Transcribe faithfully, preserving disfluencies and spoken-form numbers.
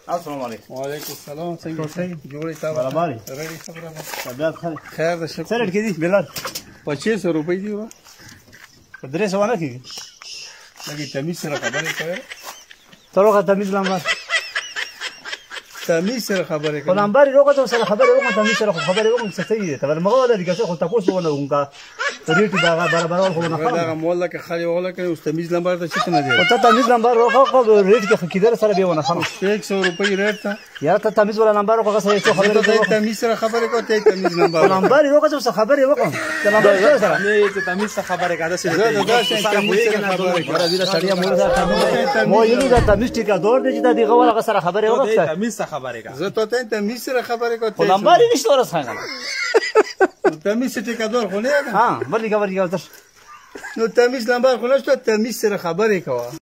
السلام علیکم. وعلیکم السلام. څنګه جوړې تاسو؟ برابر رډي خبره ده. طبیعت خیر. خیر ده شکر. سره کې دي بلال پچیس سو روپۍ دی وا. په درې سوه نه کېږي. لږې تمیز سره خبرې کوې. تر هغه تمیز نمبر تمیز سره خبرې کوې. په نمبر یې وکړه سره خبرې وکړم تمیز سره خبرې وکړم څه صحیح دی. تبر مغه ولا دي که خو تاسو ونه وونګه ریټ دا برابر خو نه دا مولا کې خالي ولا کې اوس تمیز نمبر ته څه نه دی. او ته تمیز نمبر وکړه ریټ کې کیدر سره به ونه خم یک سو روپۍ ریټ ته یا ته تمیز ولا نمبر وکړه سره څه خبرې کوې. تمیز سره خبرې کوې ته تمیز نمبر نمبر یې وکړه څه خبرې وکړم ته نمبر سره نه ته تمیز سره خبرې کاده سره دا دا تمیز سره خبرې کوې. ورا ویلا سړیا مور دا مو یې دا تمیز ټیکا دور دی چې دا دغه ولا سره خبرې وکړه تمیز سره خبرې کا. زه ته تمیز سره خبرې کوې. نمبر یې نشته ورسره تمیز ټیکا دور خو نه ها ورګه ورګه نو تمیز نمبر خو نشته تمیز سره خبرې کوه.